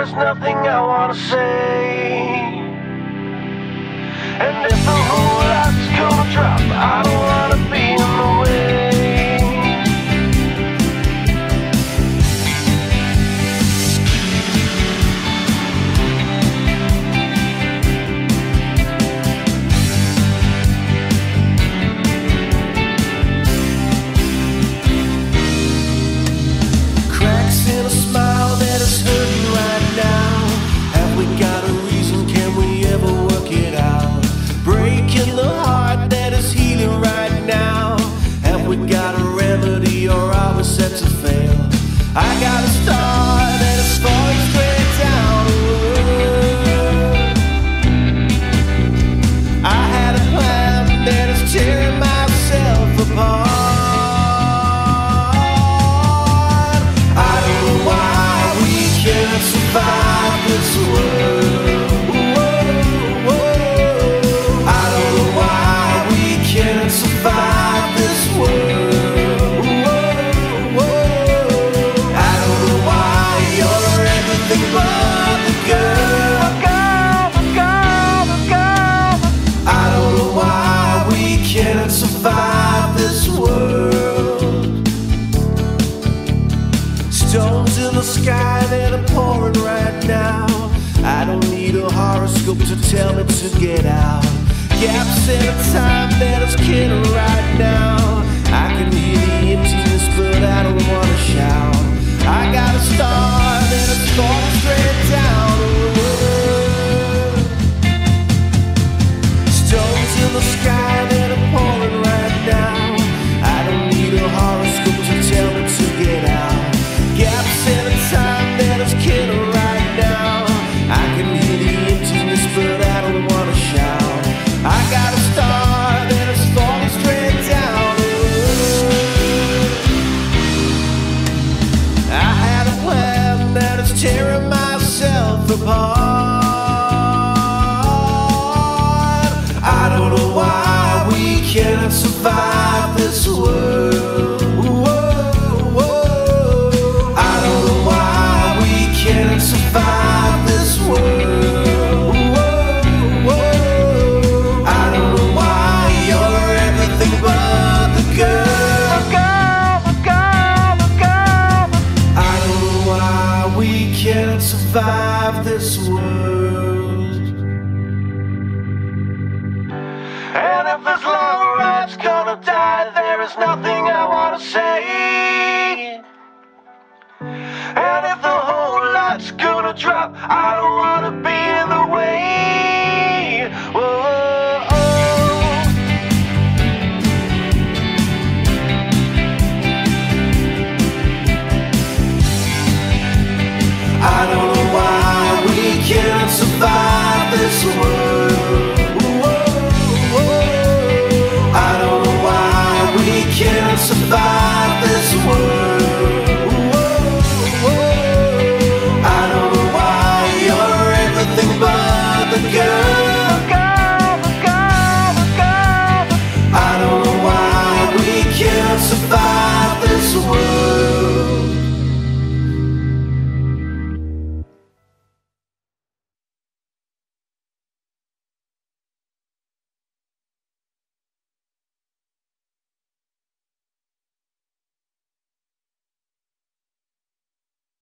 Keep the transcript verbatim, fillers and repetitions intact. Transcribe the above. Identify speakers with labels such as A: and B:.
A: is nothing I wanna say. And if the whole lot's gonna drop, I don't wanna be in the way.
B: Cracks in a smile that is hurting right now. Have we got a reason? Can we ever work it out? Breaking the heart that is healing right now. Have we got a remedy, or are we set to fail? I got a star that is falling straight down. I had a plan that is tearing myself apart. I don't know why we can't survive this world. I don't know why we can't survive this world. I don't know why you're everything but the girl. I don't know why we can't survive this world. Stones in the sky that are pouring right now. I don't need a horoscope to tell me to get out. Gaps in a time that is killing right now. I can hear the emptiness, but I don't wanna shout. I got a star that is falling straight down. Stones in the sky that are pouring right now. I don't need a horoscope to tell me to get out. Gaps in a time that is killing right now. I can hear the emptiness, but I don't wanna shout. I got a star that is falling straight down. I had a plan that is tearing myself apart. I don't know why we can't survive this world. I don't know why we can't survive this world. I don't know why you're everything but the girl. I don't know why we can't survive this world.
A: And if this long ride's gonna die, there is nothing I wanna say. And if the whole lot's gonna drop, I don't wanna be